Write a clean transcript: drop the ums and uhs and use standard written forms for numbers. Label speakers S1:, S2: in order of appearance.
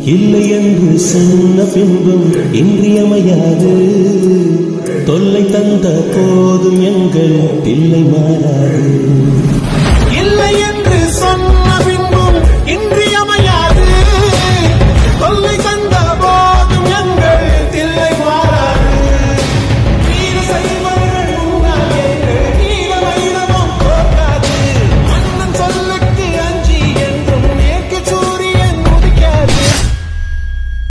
S1: இல்லை என்று சொன்ன பின்பும் இன்றியமையாது தொல்லை தந்த போதும் எங்கள் பிள்ளை மாறாது